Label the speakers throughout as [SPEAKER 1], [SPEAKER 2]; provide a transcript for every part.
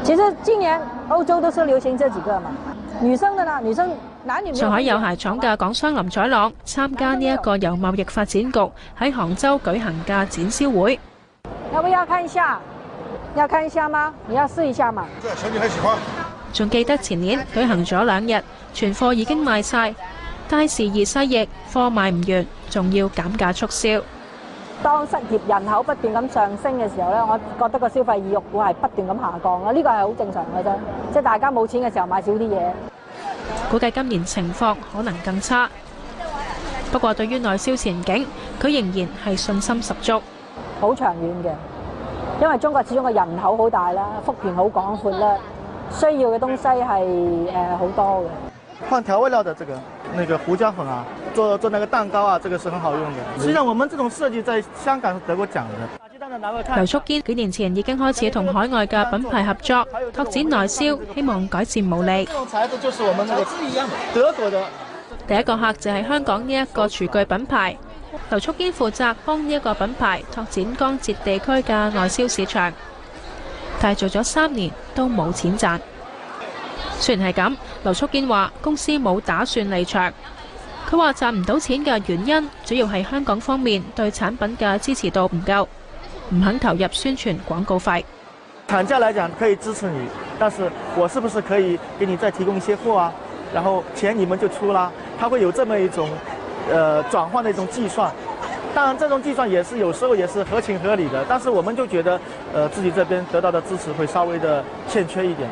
[SPEAKER 1] 其實今年歐洲都是流行這幾個嘛，女生的呢，女生男女。
[SPEAKER 2] 上海有鞋廠嘅港商林采朗參加呢一個由貿易發展局喺杭州舉行嘅展銷會。
[SPEAKER 1] 要不要看一下？要看一下嗎？你要試一下嘛？
[SPEAKER 3] 小女孩喜歡。
[SPEAKER 2] 仲記得前年舉行咗2日，全貨已經賣晒，但係時移世易，貨賣唔完，仲要減價促銷。
[SPEAKER 1] 當失業人口不斷咁上升嘅時候咧，我覺得個消費意欲會係不斷咁下降啦。呢個係好正常嘅啫，即係大家冇錢嘅時候買少啲嘢。
[SPEAKER 2] 估計今年情況可能更差。不過對於內銷前景，佢仍然係信心十足。
[SPEAKER 1] 好長遠嘅，因為中國始終個人口好大啦，幅員好廣闊啦，需要嘅東西係好多嘅。
[SPEAKER 4] 放調味料的那個胡椒粉啊，做那個蛋糕啊，這個是很好用的。實際上，我們這種設計在香港是得過獎的。
[SPEAKER 2] 劉淑堅幾年前已經開始同海外嘅品牌合作，拓展內銷，希望改善毛利。
[SPEAKER 4] 這種材質就是我們那個德國的。
[SPEAKER 2] 第一個客就係香港呢一個廚具品牌。劉淑堅負責幫呢一個品牌拓展江浙地區嘅內銷市場，但係做咗3年都冇錢賺。雖然係咁，劉淑堅話公司冇打算離場。佢話賺唔到錢嘅原因，主要係香港方面對產品嘅支持度唔夠，唔肯投入宣傳廣告費。
[SPEAKER 4] 廠家來講可以支持你，但是我是不是可以給你再提供一些貨啊？然後錢你們就出啦，它會有這麼一種轉換的一種計算。當然，這種計算也是有時候也是合情合理的，但是我們就覺得自己這邊得到的支持會稍微的欠缺一點。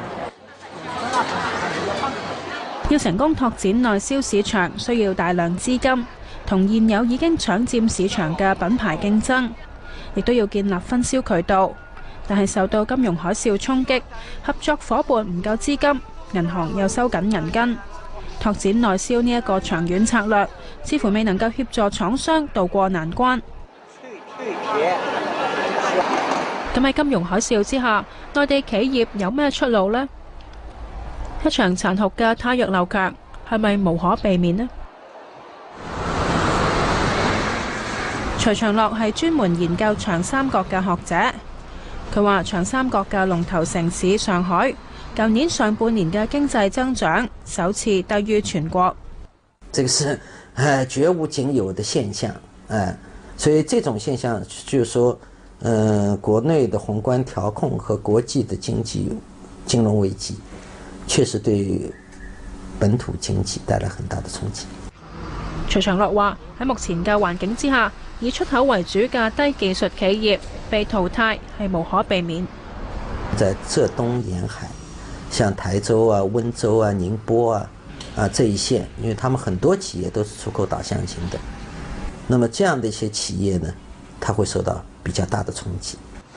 [SPEAKER 2] 要成功拓展內銷市場，需要大量資金，同現有已經搶佔市場嘅品牌競爭，亦都要建立分銷渠道。但係受到金融海嘯衝擊，合作夥伴唔夠資金，銀行又收緊銀根，拓展內銷呢一個長遠策略，似乎未能夠協助廠商渡過難關。咁喺金融海嘯之下，內地企業有咩出路呢？一場殘酷嘅汰弱留強係咪無可避免呢？徐長樂係專門研究長三角嘅學者，佢話長三角嘅龍頭城市上海，舊年上半年嘅經濟增長首次低於全國。
[SPEAKER 5] 這個是絕無僅有的現象，所以這種現象就是說，國內的宏觀調控和國際的金融危機，確實對本土經濟帶來很大的衝擊。
[SPEAKER 2] 徐長樂話：喺目前嘅環境之下，以出口為主嘅低技術企業被淘汰係無可避免。
[SPEAKER 5] 在浙東沿海，像台州啊、溫州啊、寧波啊這一線，因為他們很多企業都是出口導向型的，那麼這樣的一些企業呢，它會受到比較大的衝擊。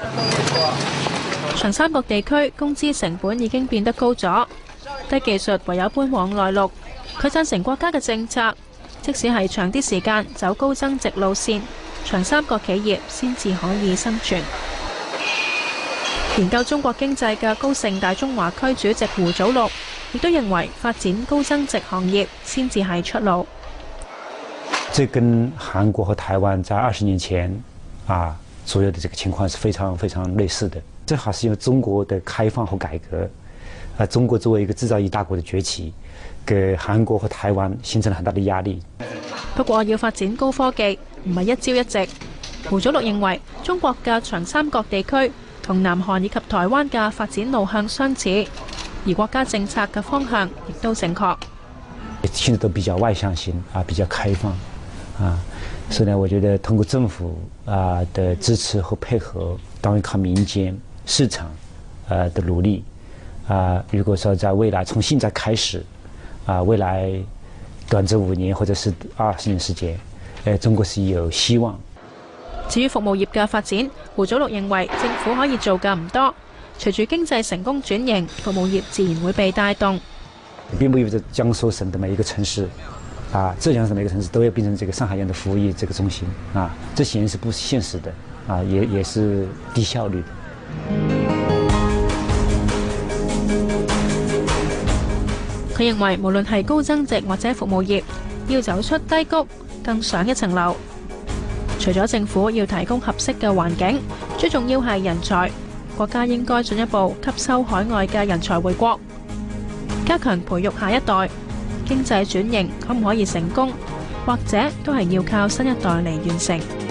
[SPEAKER 2] 長三角地區工資成本已經變得高咗，低技術唯有搬往內陸。佢贊成國家嘅政策，即使係長啲時間走高增值路線，長三角企業先至可以生存。研究中國經濟嘅高盛大中華區主席胡祖祿亦都認為，發展高增值行業先至係出路。
[SPEAKER 6] 這跟韓國和台灣在20年前左右的這個情況是非常非常類似的。正好是因為中國的開放和改革，中國作為一個製造業大國的崛起，給韓國和台灣形成了很大的壓力。
[SPEAKER 2] 不過要發展高科技唔係一朝一夕。胡祖祿認為，中國嘅長三角地區同南韓以及台灣嘅發展路向相似，而國家政策嘅方向亦都正確。
[SPEAKER 6] 現在都比較外向型比較開放所以呢，我覺得通過政府的支持和配合，當然靠民間市場的努力如果說在未來從現在開始未來短至5年或者是20年時間中國是有希望。
[SPEAKER 2] 至於服務業嘅發展，胡祖祿認為政府可以做嘅唔多，隨住經濟成功轉型，服務業自然會被帶動。
[SPEAKER 6] 並不意味着江蘇省的每一個城市浙江省每個城市都要變成這個上海一樣的服務業這個中心這顯然是不現實的也是低效率的。
[SPEAKER 2] 佢認為無論係高增值或者服務業，要走出低谷，更上一層樓。除咗政府要提供合適嘅環境，最重要係人才。 國家應該進一步吸收海外嘅人才回國，加強培育下一代。經濟轉型可唔可以成功，或者都係要靠新一代嚟完成。